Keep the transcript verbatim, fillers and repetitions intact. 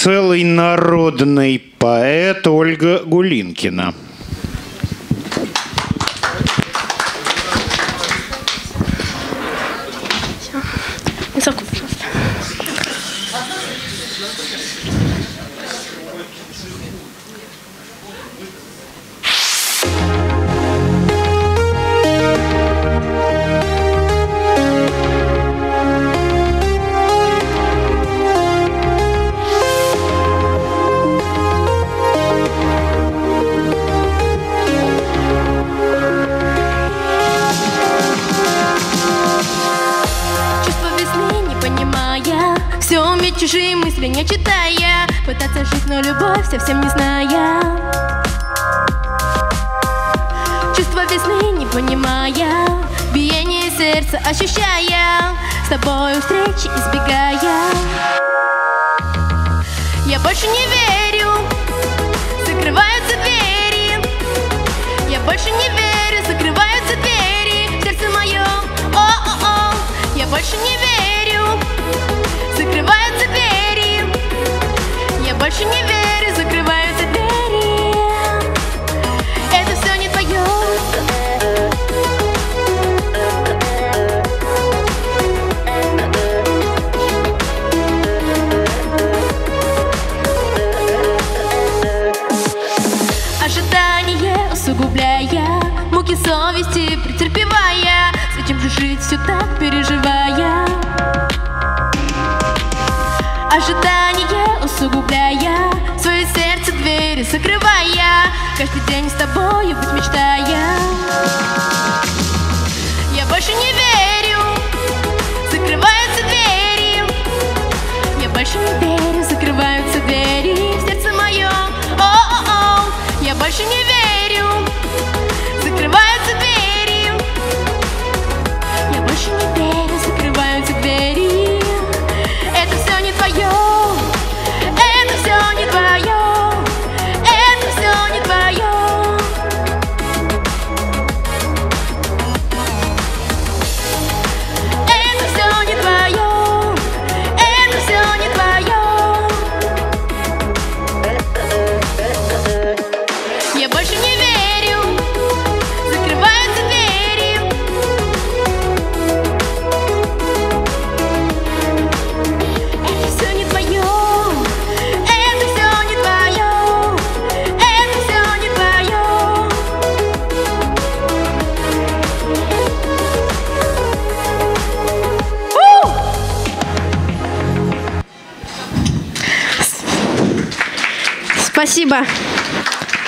целый народный поэт Ольга Гулинкина. Чужие мысли не читая, пытаться жить, но любовь совсем не зная. Чувство весны не понимая, биение сердца ощущая, с тобою встречи избегая. Я больше не верю, закрываются двери. Я больше не верю, закрываются двери в сердце моем. О-о-о, я больше не верю, закрываются двери. Я больше не верю, закрываются двери. Это все не твое. Ожидание усугубляя, муки совести претерпевая, зачем же жить все так переживая? Ожидание усугубляя, свое сердце двери закрывая, каждый день с тобою быть мечтая. Я больше не верю, закрываются двери. Я больше не верю, закрываются двери в сердце моем. О-о-о, я больше не верю, закрываются двери. Я больше не верю, закрываются двери. Это все не твое, это все не твое, это все не твое. Это все не твое, это все не твое. Я больше не верю, закрываются двери. Это все не твое, это все не твое, это все не твое. У! Спасибо.